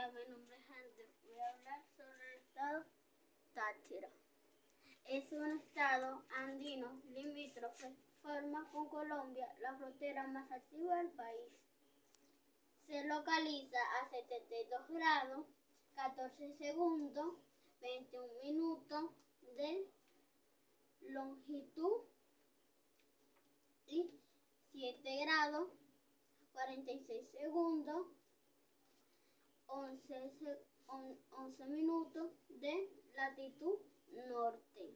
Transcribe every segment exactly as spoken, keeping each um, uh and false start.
días, mi nombre es Andrew. Voy a hablar sobre el estado Táchira. Es un estado andino limítrofe, forma con Colombia la frontera más antigua del país. Se localiza a setenta y dos grados, catorce segundos, veintiún minutos de longitud y siete grados, cuarenta y seis segundos, once minutos de latitud norte.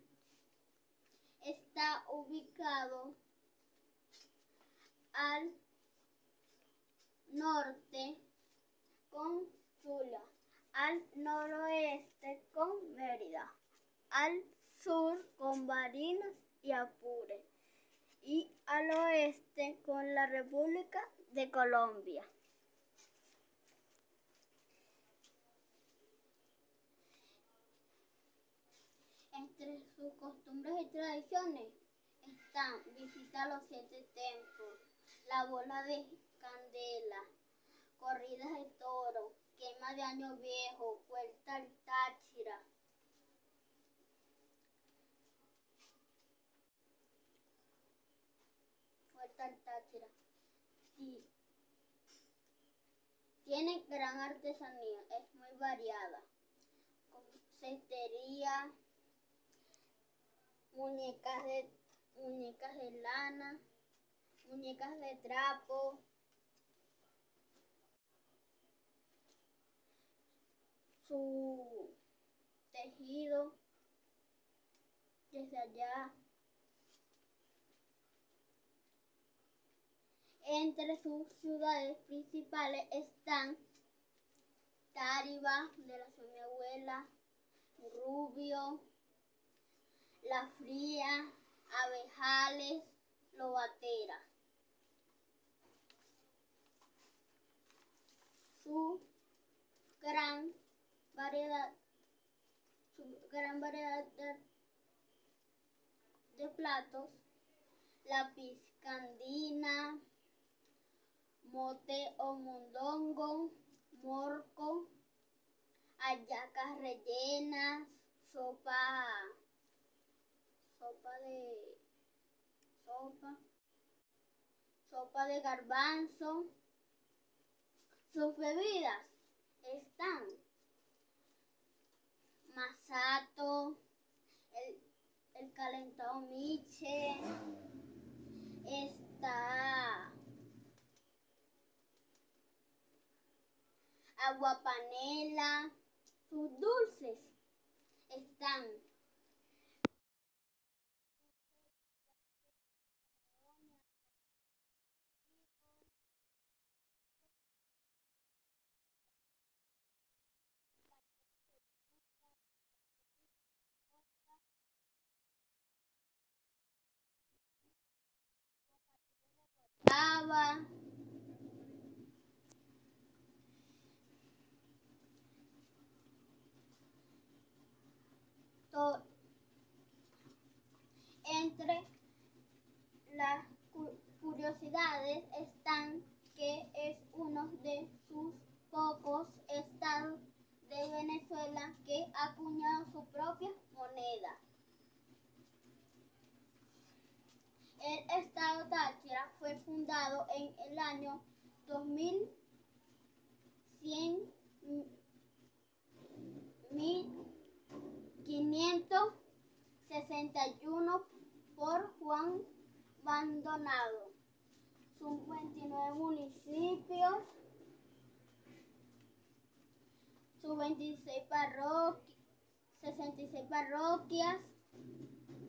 Está ubicado al norte con Zulia, al noroeste con Mérida, al sur con Barinas y Apure y al oeste con la República de Colombia. Entre sus costumbres y tradiciones están visitar los siete templos, la bola de candela, corridas de toro, quema de año viejo, vuelta al Táchira. Vuelta al Táchira. Sí. Tiene gran artesanía, es muy variada. Cestería, muñecas de, muñecas de lana, muñecas de trapo, su tejido desde allá. Entre sus ciudades principales están Táriba, de la ciudad de mi abuela, Rubio, La Fría, Abejales, Lobatera. Su gran variedad, su gran variedad de, de platos, la pizca andina, mote o mondongo, morco, hallacas rellenas, sopa, sopa de, sopa, sopa de garbanzo. Sus bebidas están masato, el, el calentado miche, está agua panela. Sus dulces están cava, to, entre las curiosidades están que es uno de sus pocos estados de Venezuela que ha acuñado su propia moneda. El estado Táchira fue fundado en el año dos mil quinientos sesenta y uno por Juan Maldonado. Son veintinueve municipios, sus veintiséis parroquias, sesenta y seis parroquias.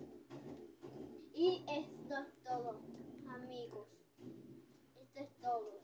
Y esto es todo, amigos. Esto es todo.